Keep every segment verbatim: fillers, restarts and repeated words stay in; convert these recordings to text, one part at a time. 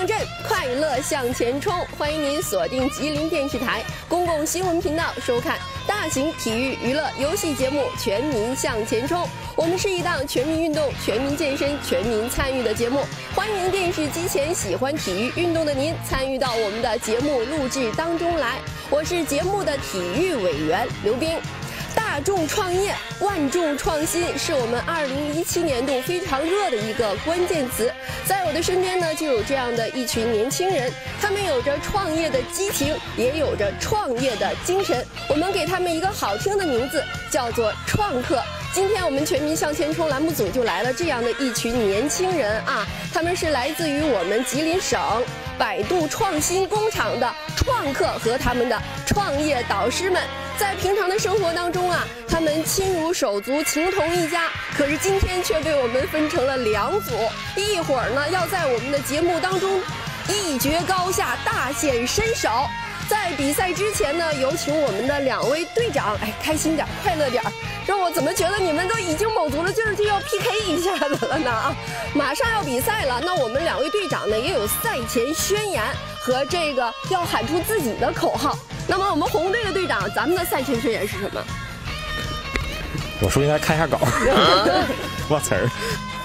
上阵，快乐向前冲！欢迎您锁定吉林电视台公共新闻频道收看大型体育娱乐游戏节目《全民向前冲》。我们是一档全民运动、全民健身、全民参与的节目，欢迎电视机前喜欢体育运动的您参与到我们的节目录制当中来。我是节目的体育委员刘冰。大众创业、万众创新是我们二零一七年度非常热的一个关键词。在我的身边呢，就有这样的一群年轻人，他们有着创业的激情，也有着创业的精神。我们给他们一个好听的名字，叫做创客。今天我们全民向前冲栏目组就来了这样的一群年轻人啊，他们是来自于我们吉林省百度创新工厂的创客和他们的创业导师们。在平常的生活当中啊，他们亲如手足，情同一家。可是今天却被我们分成了两组，一会儿呢要在我们的节目当中一决高下，大显身手。在比赛之前呢，有请我们的两位队长，哎，开心点，快乐点，让我怎么觉得你们都已经卯足了劲儿就要 P K 一下子了呢啊！马上要比赛了，那我们两位队长呢也有赛前宣言和这个要喊出自己的口号。那么我们红队的队长，咱们的赛前宣言是什么？ 我说应该看一下稿，忘词儿。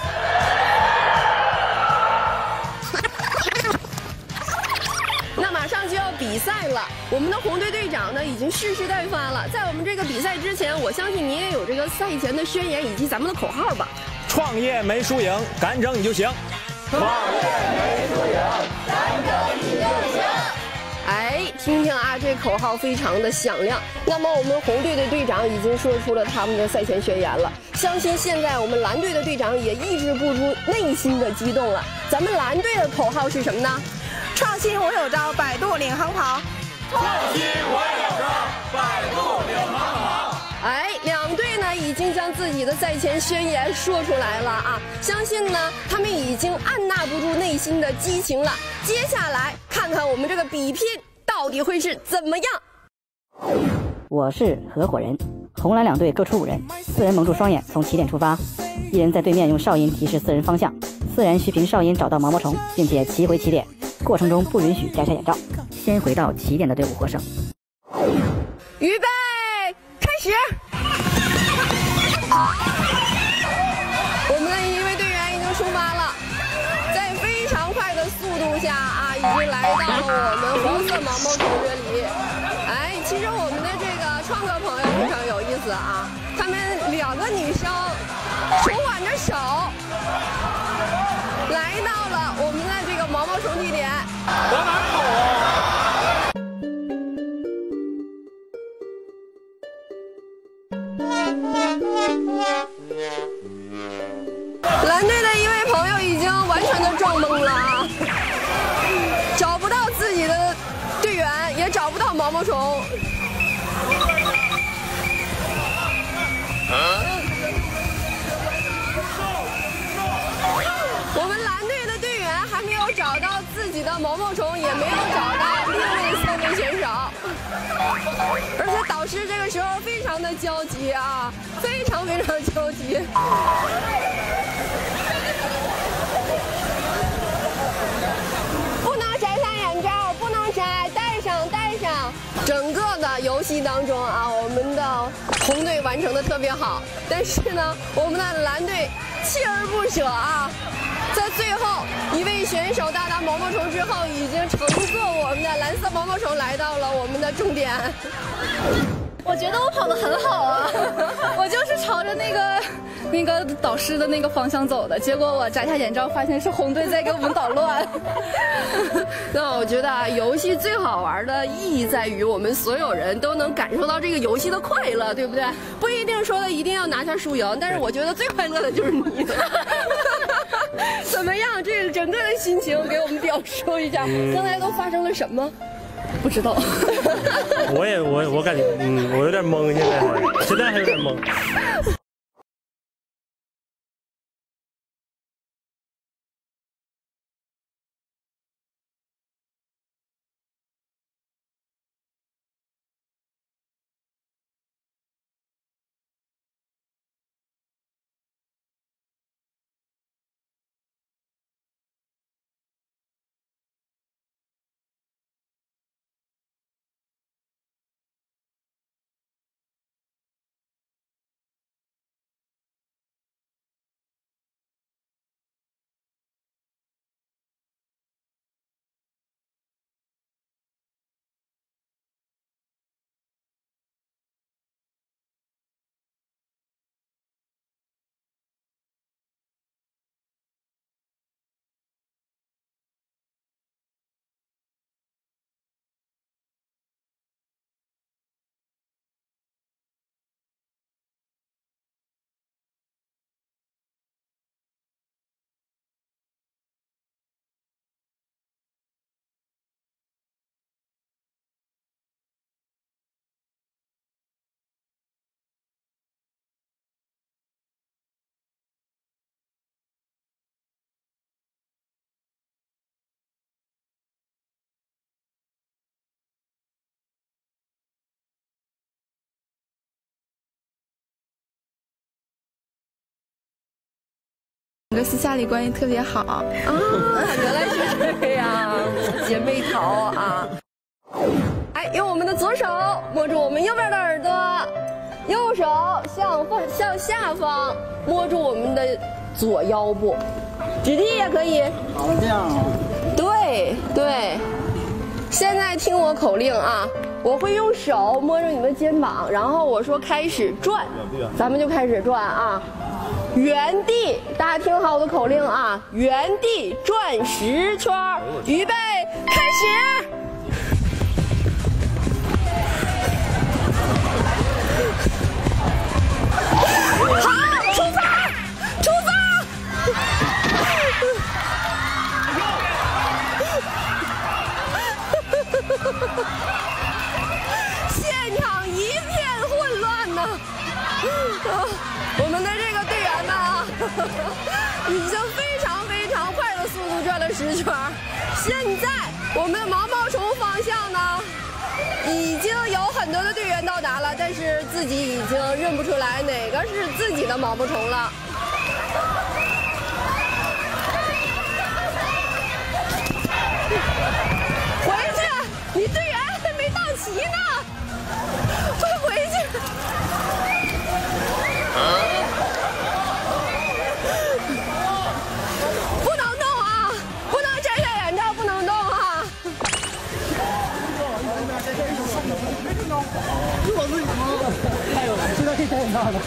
那马上就要比赛了，我们的红队队长呢已经蓄势待发了。在我们这个比赛之前，我相信你也有这个赛前的宣言以及咱们的口号吧？ 创业没输赢，敢整你就行。 创业没输赢，敢整你就行。 哎，听听啊，这口号非常的响亮。那么我们红队的队长已经说出了他们的赛前宣言了，相信现在我们蓝队的队长也抑制不住内心的激动了。咱们蓝队的口号是什么呢？ 创新我有招，百度领航跑。 创新我有招，百度领航跑。 哎，两队呢已经将自己的赛前宣言说出来了啊！相信呢，他们已经按捺不住内心的激情了。接下来看看我们这个比拼到底会是怎么样。 我是合伙人，红蓝两队各出五人，四人蒙住双眼，从起点出发，一人在对面用哨音提示四人方向，四人需凭哨音找到毛毛虫，并且骑回起点，过程中不允许摘下眼罩，先回到起点的队伍获胜。 预备，开始！我们的一位队员已经出发了，在非常快的速度下啊，已经来到了我们黄色毛毛虫这里。哎，其实我们的这个创客朋友非常有意思啊，他们两个女生手挽着手，来到了我们的这个毛毛虫地点。 往哪跑啊？ 蓝队的一位朋友已经完全的撞懵了啊，找不到自己的队员，也找不到毛毛虫。我们蓝队的队员还没有找到自己的毛毛虫，也没有找到另外三位选手，而且导师这个时候非常的焦急啊，非常非常焦急。不能摘下眼罩，不能摘，戴上戴上。整个的游戏当中啊，我们的红队完成的特别好，但是呢，我们的蓝队锲而不舍啊。在最后一位选手到达毛毛虫之后，已经乘坐我们的蓝色毛毛虫来到了我们的终点。 我觉得我跑得很好啊，我就是朝着那个那个导师的那个方向走的，结果我摘下眼罩发现是红队在给我们捣乱。 那我觉得啊，游戏最好玩的意义在于我们所有人都能感受到这个游戏的快乐，对不对？不一定说的一定要拿下输赢，但是我觉得最快乐的就是你。怎么样？这整个的心情给我们表述一下，刚才都发生了什么？ 不知道。 我也我我感觉嗯，我有点懵，现在还现在还有点懵。 个私下里关系特别好。啊， 原来是这样，姐妹淘啊！哎，用我们的左手摸住我们右边的耳朵，右手向放向下方摸住我们的左腰部，指地也可以。 好，这样啊。 对对，现在听我口令啊，我会用手摸着你们肩膀，然后我说开始转，咱们就开始转啊。原地，大家听好我的口令啊！原地转十圈，预备，开始。好，出发，出发！现场一片混乱呢。啊，我们的这个队员们啊，已经非常非常快的速度转了十圈。现在我们的毛毛虫方向呢，已经有很多的队员到达了，但是自己已经认不出来哪个是自己的毛毛虫了。回去，你队员还没到齐呢，快回去！不能动啊！不能摘下眼罩，不能动啊！ 是我自己吗？还有，现在可以摘眼罩了。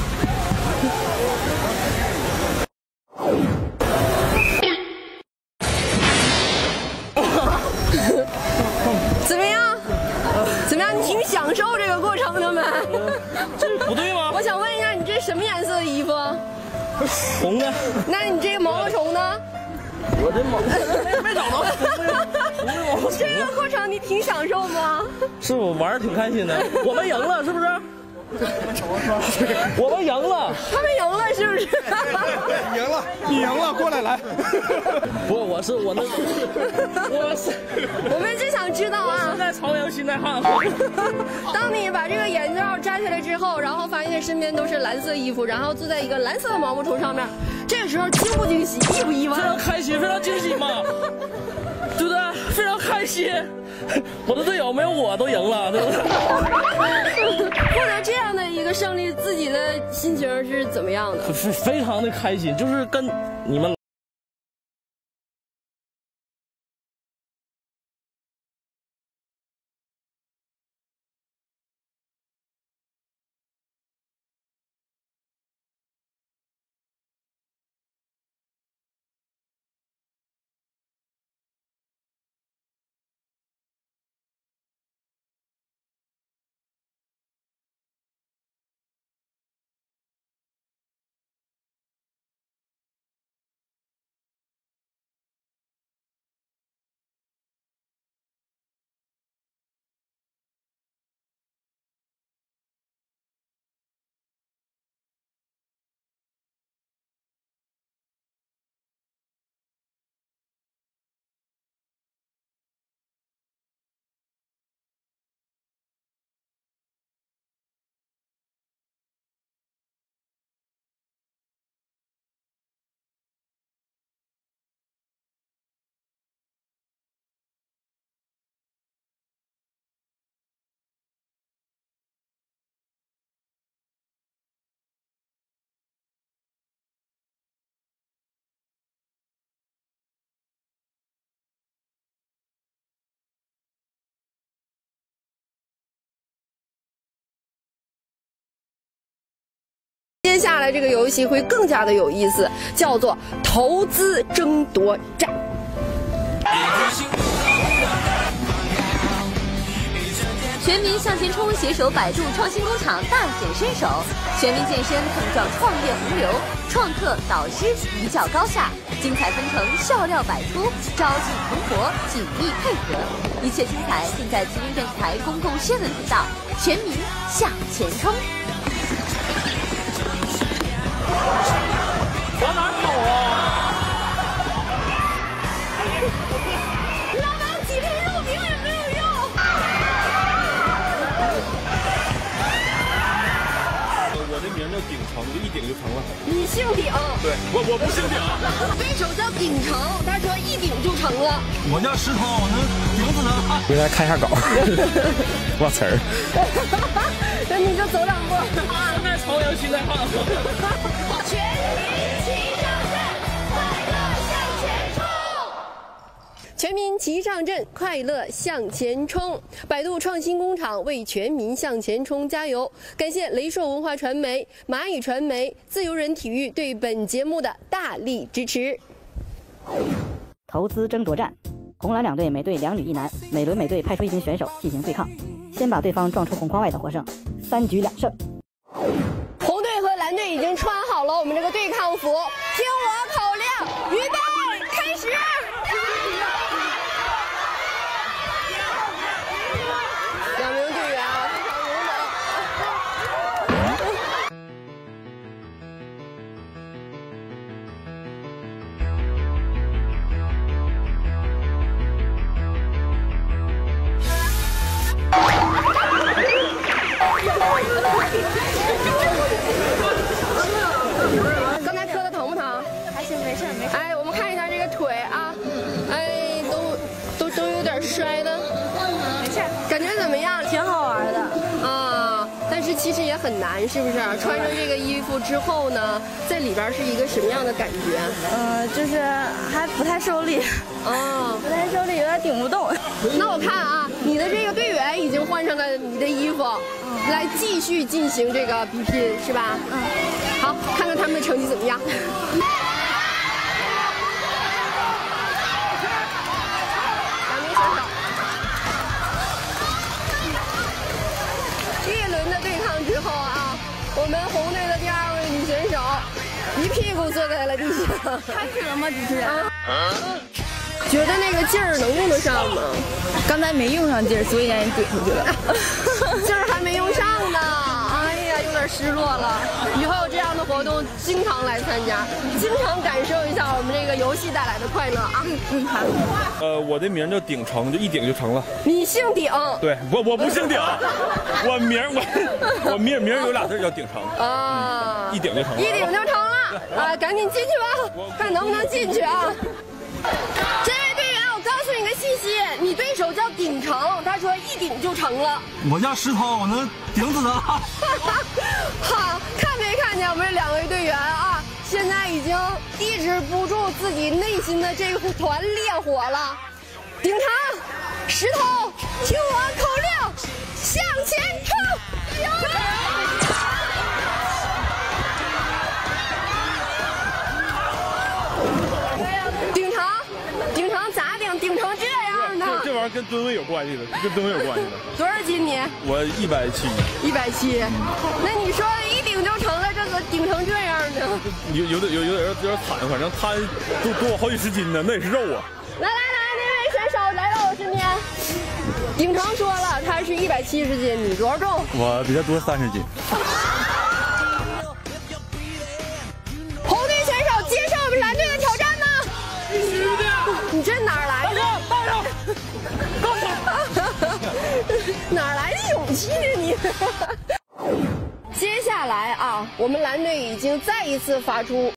怎么样？怎么样？你挺享受这个过程的吗？ 这不对吗？ 我想问一下，你这什么颜色的衣服？ 红的。 那你这个毛毛虫呢？ 我这毛没没找着红的红的毛毛虫。 这个过程你挺享受吗？ 是我玩的挺开心的，我们赢了，是不是？我们赢了， 他们赢了，是不是？ 赢了，你赢了，过来来。 不，我是我那，我是。 我们就想知道啊， 身在朝阳心在汉。 当你把这个眼罩摘下来之后，然后发现身边都是蓝色衣服，然后坐在一个蓝色的毛毛虫上面，这个时候惊不惊喜，意不意外？ 非常开心，非常惊喜嘛，对不对？非常开心，我的队友没有我都赢了，对不对？ 获得这样的一个胜利，自己的心情是怎么样的？ 非非常的开心，就是跟你们。 接下来这个游戏会更加的有意思，叫做投资争夺战。 全民向前冲携手百度创新工厂大显身手，全民健身碰撞创业洪流，创客导师一较高下，精彩纷呈，笑料百出，朝气蓬勃，紧密配合，一切精彩尽在吉林电视台公共新闻频道，全民向前冲。 往哪跑啊？ 老王几瓶肉饼也没有用。 我的名叫顶城，就一顶就成了。 你姓顶？ 对，我我不姓顶。 对手叫顶成，他说一顶就成了。 我叫石头，我能顶死他。 回来看一下稿，忘词儿。 那你就走两步。 啊，那朝阳现在看。 全民齐上阵，快乐向前冲！全民齐上阵，快乐向前冲！百度创新工厂为全民向前冲加油！感谢雷硕文化传媒、蚂蚁传媒、自由人体育对本节目的大力支持。 投资争夺战，红蓝两队每队两女一男，每轮每队派出一名选手进行对抗，先把对方撞出红框外的获胜，三局两胜。 红队和蓝队已经穿好了我们这个对抗服，听我口令，预备，开始！两名队员啊，非常勇猛。刚才磕的疼不疼？ 还行，没事没事。 哎，我们看一下这个腿啊，哎，都都都有点摔的， 没事， 感觉怎么样？ 挺好玩的啊，但是其实也很难，是不是？穿上这个衣服之后呢，在里边是一个什么样的感觉？ 呃，就是还不太受力， 啊， 不太受力，有点顶不动。 那我看啊，你的这个队员已经换上了你的衣服，来继续进行这个比拼，是吧？ 嗯。 好，看看他们的成绩怎么样。两名选手，一轮的对抗之后啊，我们红队的第二位女选手一屁股坐在了地上。 开始了吗，主持人？ 啊，觉得那个劲儿能用得上吗？ 刚才没用上劲儿，所以让人怼出去了。 劲儿还没用上呢，哎呀，有点失落了。以后有这样的活动，经常来参加，经常感受一下我们这个游戏带来的快乐啊。嗯，好。 呃，我的名叫顶成，就一顶就成了。 你姓顶？ 对，我我不姓顶，我名我我名名有俩字叫顶成啊，一顶就成了， 一顶就成了啊！赶紧进去吧，看能不能进去啊。这位队员，我告诉你个信息，你对手叫顶成，他说一顶就成了。 我叫石头，我能顶死他。 好，看没看见我们这两位队员啊？现在已经抑制不住自己内心的这团烈火了。顶成，石头，听我口令，向前冲！加油！顶成，顶成咋顶？顶成这样的？ 这这玩意儿跟吨位有关系的，跟吨位有关系的。 多少斤你？ 我一百七。 一百七。那你说一顶就成了，这个顶成这样呢？ 有有点有有点有点惨，反正他多多我好几十斤呢，那也是肉啊。 来来来，那位选手来到我身边。顶成说了，他是一百七十斤，你多少重？ 我比他多三十斤。 红队选手接受我们蓝队的挑战吗？ 必须的。 你这哪儿来的？ 带上，带上。哪儿来的勇气呢你？接下来啊，我们蓝队已经再一次发出。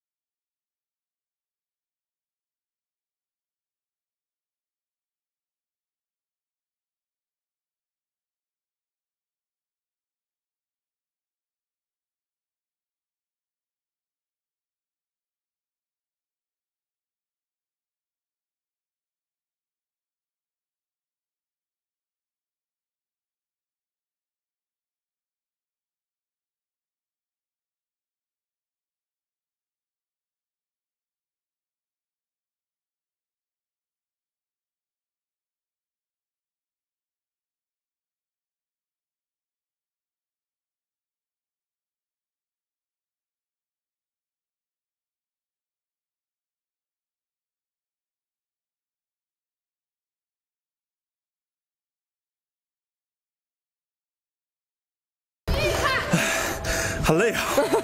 很累啊！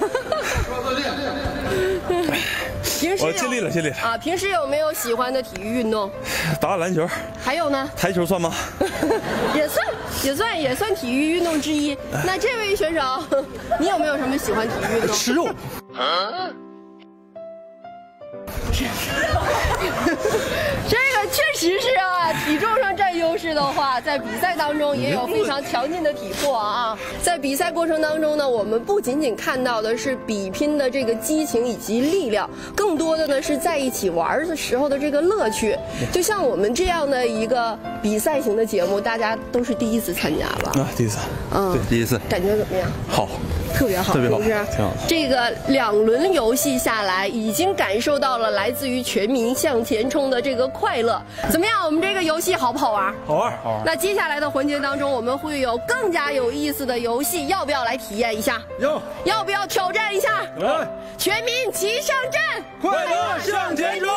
平时我尽力了，尽力了啊！平时有没有喜欢的体育运动？ 打打篮球。 还有呢？ 台球算吗？ 也算，也算，也算体育运动之一。那这位选手，你有没有什么喜欢体育运动？ 吃肉。 这个确实是啊，体重上占优势的话，在比赛当中也有非常强劲的体魄啊。在比赛过程当中呢，我们不仅仅看到的是比拼的这个激情以及力量，更多的呢是在一起玩的时候的这个乐趣。就像我们这样的一个比赛型的节目，大家都是第一次参加吧？ 啊，第一次。 嗯， 对，第一次。 感觉怎么样？ 好。 特别好， 特别好， 是不是？ 挺好的。 这个两轮游戏下来，已经感受到了来自于全民向前冲的这个快乐。怎么样？我们这个游戏好不好玩？ 好玩，好玩。 那接下来的环节当中，我们会有更加有意思的游戏，要不要来体验一下？ 要。 要不要挑战一下？ 来， 全民齐上阵， 快乐向前冲。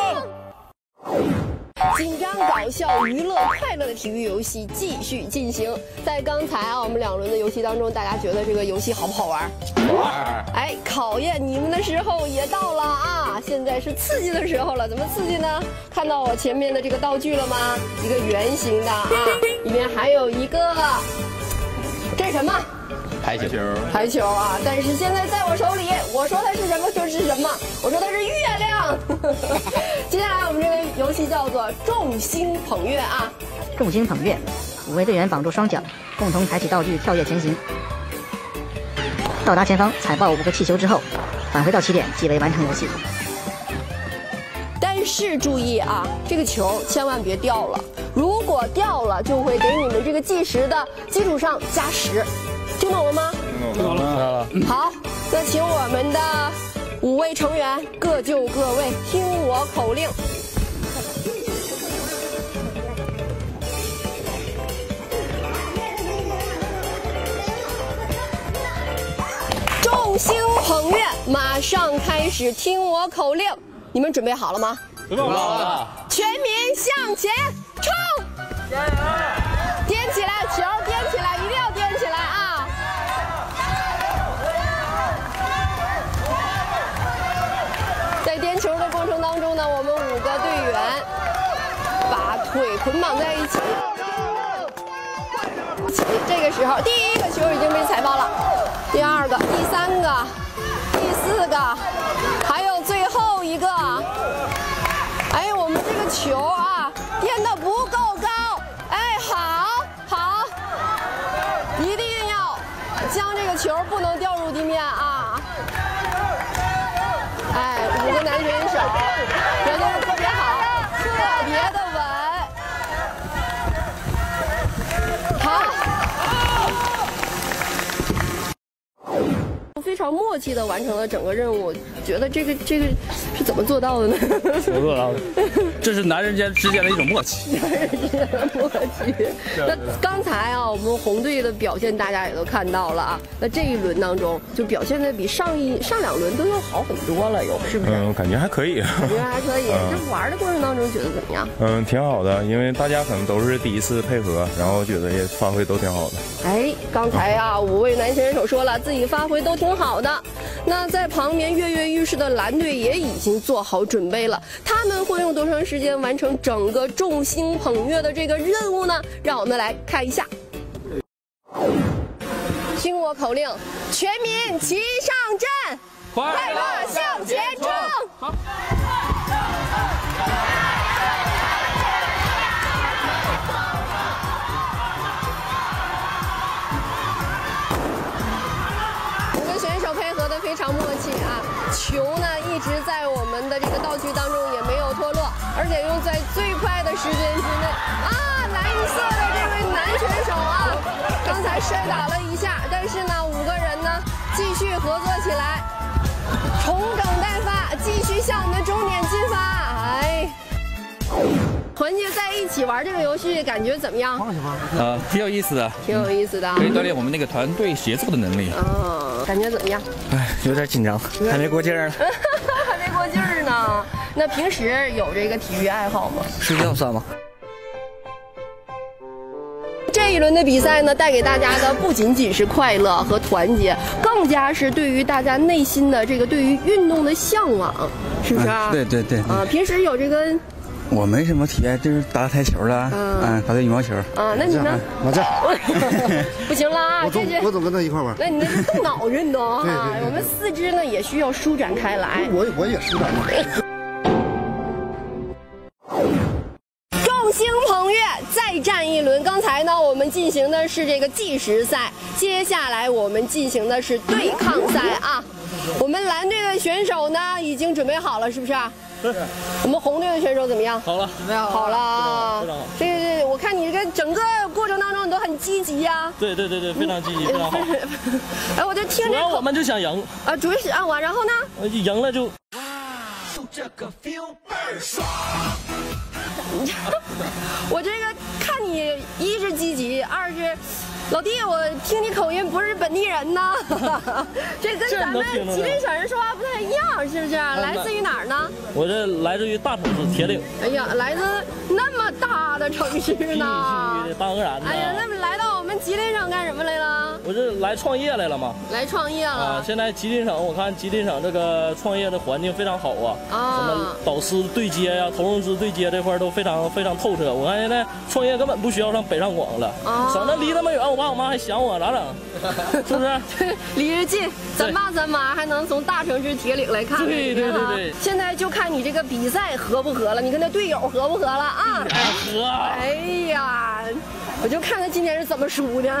紧张、搞笑、娱乐、快乐的体育游戏继续进行。在刚才啊，我们两轮的游戏当中，大家觉得这个游戏好不好玩？ 好玩。 哎，考验你们的时候也到了啊！现在是刺激的时候了，怎么刺激呢？看到我前面的这个道具了吗？一个圆形的啊，里面还有一个，这是什么？ 排球， 排球啊！但是现在在我手里，我说它是什么就是什么，我说它是月亮。接下来我们这个游戏叫做众星捧月啊！ 众星捧月，五位队员绑住双脚，共同抬起道具跳跃前行，到达前方踩爆五个气球之后，返回到起点即为完成游戏。 但是注意啊，这个球千万别掉了，如果掉了，就会给你们这个计时的基础上加时。听懂了吗？ 听懂了。 好，那请我们的五位成员各就各位，听我口令。众星捧月，马上开始，听我口令。你们准备好了吗？ 准备好了。 全民向前冲！ 加油！ 颠起来，球颠起来，一定要颠起来啊！在颠球的过程当中呢，我们五个队员把腿捆绑在一起。这个时候，第一个球已经被踩爆了，第二个、第三个、第四个，还有最后一个。哎，我们这个球啊，颠得不够高。哎，好，好，一定要将这个球不能掉入地面啊！哎，五个男选手也都是特别好，特别的稳。好。非常默契地完成了整个任务，觉得这个这个是怎么做到的呢？ 怎么做到的？这是男人间之间的一种默契。 男人之间的默契。那刚才啊，我们红队的表现大家也都看到了啊。那这一轮当中，就表现的比上一上两轮都要好很多了，有是不是？ 嗯，感觉还可以。 感觉还可以。这玩的过程当中觉得怎么样？ 嗯，挺好的，因为大家可能都是第一次配合，然后觉得也发挥都挺好的。 哎，刚才啊，五位男选手说了，自己发挥都挺好的。那在旁边跃跃欲试的蓝队也已经做好准备了，他们会用多长时间完成整个众星捧月的这个任务呢？让我们来看一下。听我口令，全民齐上阵，快乐向前冲！好。非常默契啊！球呢一直在我们的这个道具当中也没有脱落，而且用在最快的时间之内啊！蓝色的这位男选手啊，刚才摔倒了一下，但是呢，五个人呢继续合作起来，重整待发，继续向我们的终点进发！哎。团结在一起玩这个游戏，感觉怎么样？ 呃，挺有意思的， 挺有意思的， 可以锻炼我们那个团队协作的能力。 嗯，感觉怎么样？ 哎，有点紧张，还没过劲儿呢。 还没过劲儿呢。那平时有这个体育爱好吗？ 睡觉算吗？ 这一轮的比赛呢，带给大家的不仅仅是快乐和团结，更加是对于大家内心的这个对于运动的向往，是不是啊？ 对对对。 啊，平时有这个我没什么体验，就是打打台球了，嗯，嗯打打羽毛球。 啊，那你呢？ 我这不行了啊！ 我总我总跟他一块玩。 那你那是动脑运动啊！ 对对对对， 我们四肢呢也需要舒展开来。 我我也舒展了。 众星捧月，再战一轮。刚才呢，我们进行的是这个计时赛，接下来我们进行的是对抗赛啊。我们蓝队的选手呢已经准备好了，是不是？ 是。 我们红队的选手怎么样？ 好了， 准备好了啊！非常好。这个这，我看你这个整个过程当中你都很积极呀。 对对对对，非常积极，非常好。 哎，我就听着。 主要我们就想赢啊，主要是啊，完然后呢？ 赢了就。 就这个 feel 倍儿爽。 我这个看你一是积极，二是老弟，我听你口音不是本地人呐，这跟咱们吉林省人说话不太一样，是不是？来自于哪儿呢？ 我这来自于大城市铁岭。 哎呀，来自那么大的城市呢？ 当然的。 哎呀，那么来到我们吉林省干什么来了？ 我这来创业来了嘛。 来创业了。 啊，现在吉林省，我看吉林省这个创业的环境非常好啊。啊。什么导师对接呀、投融资对接这块都非常非常透彻。我看现在创业根本不需要上北上广了，啊、省得离那么远，我爸我妈还想我咋整？是不是？ 离着近，咱爸咱妈还能从大城市铁岭来看。 对对对对。 现在就看你这个比赛合不合了，你跟那队友合不合了啊？ 合。 哎呀，我就看他今天是怎么输的。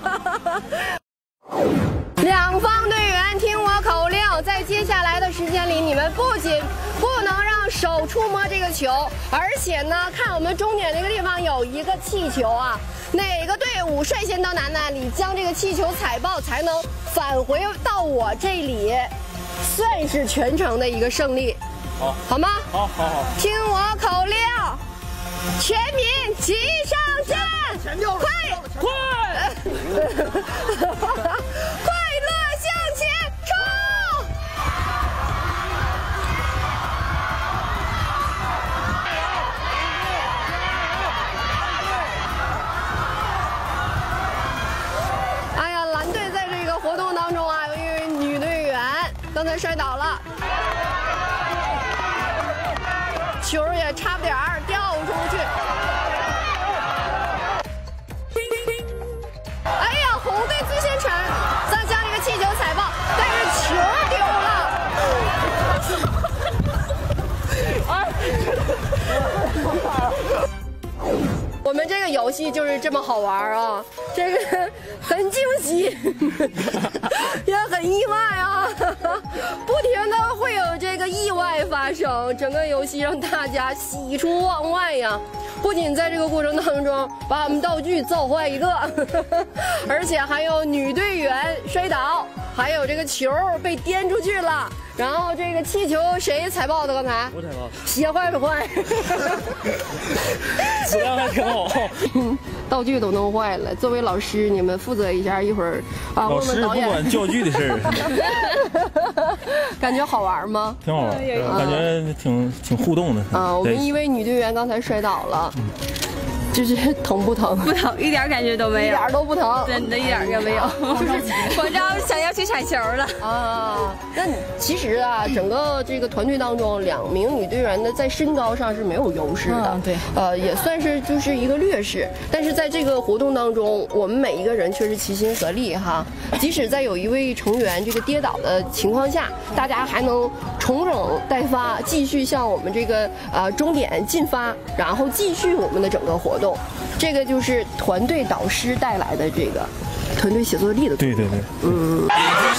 两方队员听我口令，在接下来的时间里，你们不仅不能让手触摸这个球，而且呢，看我们终点那个地方有一个气球啊，哪个队伍率先到楠楠里将这个气球踩爆，才能返回到我这里，算是全程的一个胜利。 好， 好吗？ 好，好，好。 听我口令，全民齐上阵，快快！ 快乐向前冲！哎呀，蓝队在这个活动当中啊，有一位女队员刚才摔倒了，球也差不点儿掉出去。哎呀，红队最先传，咱将这个气球踩爆，但是球丢了。我们这个游戏就是这么好玩啊，这个很惊喜，也很意外啊，不停的会有这个意外发生，整个游戏让大家喜出望外呀。不仅在这个过程当中把我们道具造坏一个，而且还有女队员摔倒，还有这个球被颠出去了，然后这个气球谁踩爆的？刚才我踩爆。 鞋坏不坏？ 质量还挺好。 道具都弄坏了，作为老师，你们负责一下，一会儿啊， 老师不管教具的事儿。 感觉好玩吗？ 挺好玩，感觉挺挺互动的。 啊，我们一位女队员刚才摔倒了。就是疼不疼？ 不疼，一点感觉都没有， 一点都不疼， 真的一点也没有。就是我这想要去踩球了啊。那其实啊，整个这个团队当中，两名女队员呢在身高上是没有优势的， 嗯、对， 呃，也算是就是一个劣势。但是在这个活动当中，我们每一个人却是齐心合力哈。即使在有一位成员这个跌倒的情况下，大家还能重整待发，继续向我们这个呃终点进发，然后继续我们的整个活动。这个就是团队导师带来的这个团队协作力的。 对对对， 嗯。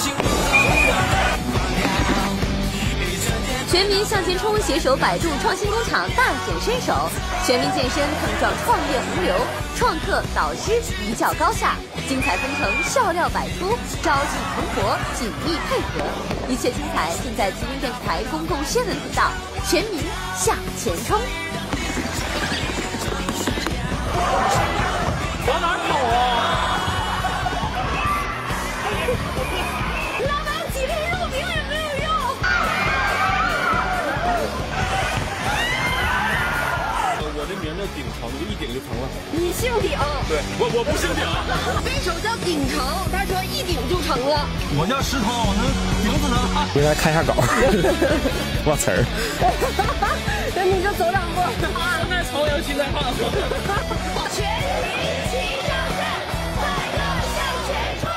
全民向前冲，携手百度创新工厂大显身手，全民健身碰撞创业洪流，创客导师一较高下，精彩纷呈，笑料百出，朝气蓬勃，紧密配合，一切精彩尽在吉林电视台公共新闻频道，全民向前冲。 往哪跑啊？ 老板几瓶肉饼也没有用。 我的名叫顶成，一顶就成了。 你姓顶？ 对。 我我不姓顶。 对手叫顶成，他说一顶就成了。 我叫石头，我能顶死他。 应该看一下稿，忘词儿。 那你就走两步。 啊，那朝阳现在怕我。 全民齐上阵，快乐向前冲。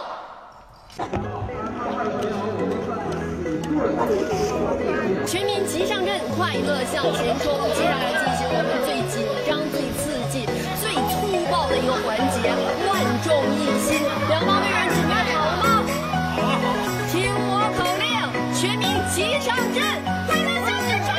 全民齐上阵，快乐向前冲。接下来进行我们最紧张、最刺激、最粗暴的一个环节——万众一心。两方队员准备好了吗？听我口令，全民齐上阵，快乐向前冲！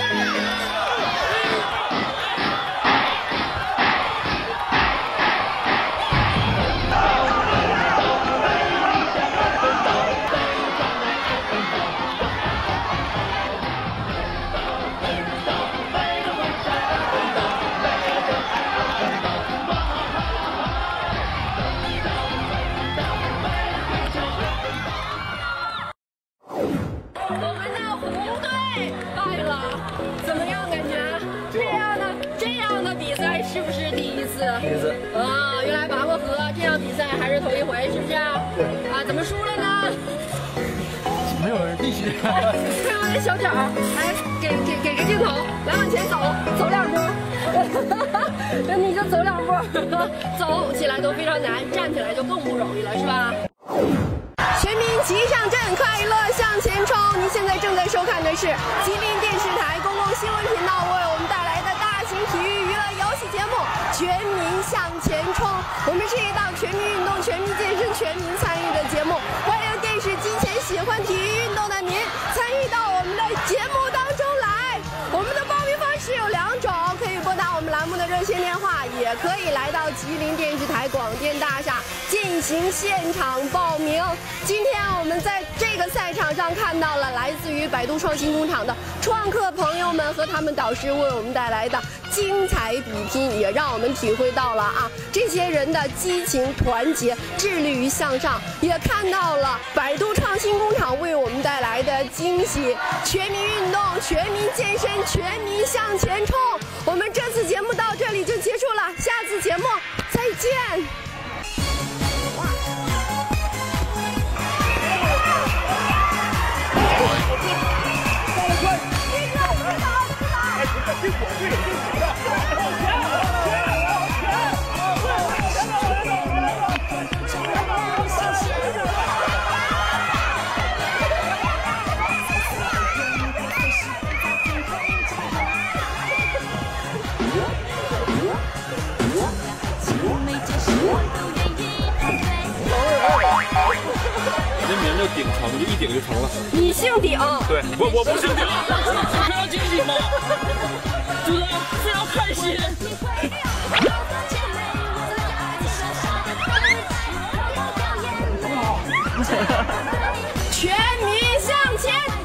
是不是第一次？ 第一次啊，原来拔过河这样比赛还是头一回，是不是？对。啊，怎么输了呢？ 没有人必须。 看我这小脚，来给给给个镜头，来往前走，走两步。那你就走两步，走起来都非常难，站起来就更不容易了，是吧？全民齐上阵，快乐向前冲！您现在正在收看的是吉林电视台公共新闻频道为我们带来的大型体育娱乐游戏节目《全民向前冲》。我们是一档全民运动、全民健身、全民参与的节目，欢迎电视机前喜欢体育运动的您参与到我们的节目当中来。我们的报名方式有两种，可以拨打我们栏目的热线电话，也可以来到吉林电视台广电大厦进行现场报名。今天我们在这个赛场上看到了来自于百度创新工厂的创客朋友们和他们导师为我们带来的精彩比拼，也让我们体会到了啊这些人的激情、团结、致力于向上，也看到了百度创新工厂为我们带来的惊喜。全民运动、全民健身、全民向前冲。我们这次节目到这里就结束了，下次节目再见。 我这名叫顶成，就一顶就成了。 你姓顶？ 对，我我不姓顶。 非常惊喜吗？觉得非常开心。 全民向前。